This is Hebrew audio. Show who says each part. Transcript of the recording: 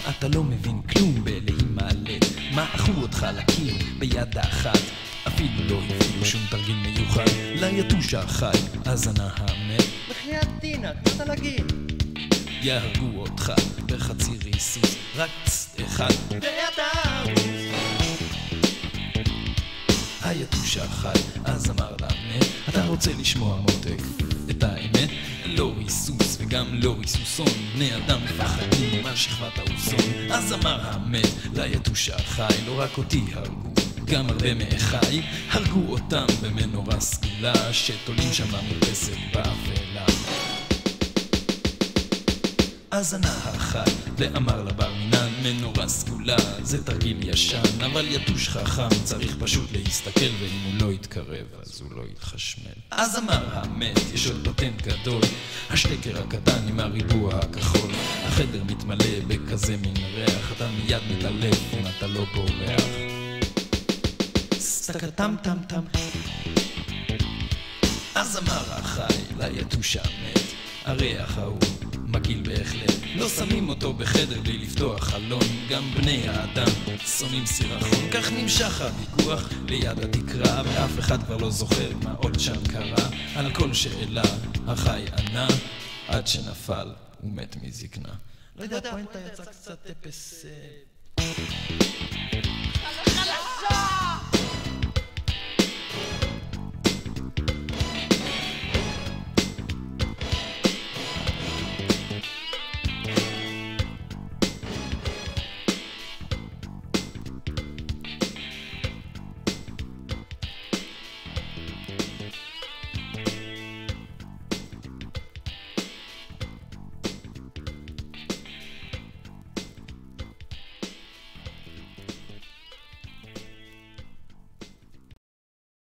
Speaker 1: אתה לא מבין כלום בלהימלט, מעכו אותך לקיר ביד אחת, אפילו לא הביאו שום תרגיל מיוחד ליתוש החי, הזנה המת.
Speaker 2: בחייאת דינה, קצת על הגיל.
Speaker 1: יהרגו אותך בחצי ריסוס, רק אחד ואתה הרוס. היתוש החי אז אמר למת, אתה רוצה לשמוע מותק את האמת? לא ריסוס וגם לא ריסוסון, בני אדם מפחדים על שכבת האוזון. אז אמר המת ליתוש החי, לא רק אותי הרגו, גם הרבה מאחיי הרגו אותם במנורה סגולה שתולים שם במרפסת באפלה. אז ענה החי ואמר לבר מינן, מנורה סגולה זה תרגיל ישן, אבל יתוש חכם צריך פשוט להסתכל, ואם הוא לא יתקרב אז הוא לא יתחשמל. אז אמר המת, יש עוד פטנט גדול, השטקר הקטן עם הריבוע הכחול, החדר מתמלא בכזה מין ריח, אתה מיד מתעלף אם אתה לא בורח. סטקטם טם טם. אז אמר החי ליתוש המת, הריח ההוא מגעיל בהחלט, לא שמים אותו בחדר בלי לפתוח חלון, גם בני האדם שונאים סירחון. כך נמשך הוויכוח ליד התקרה, ואף אחד כבר לא זוכר מה עוד שם קרה. על כל שאלה החי ענה, עד שנפל ומת מזקנה. לא יודע, הפואנטה יצא קצת אפס.
Speaker 3: חלשה!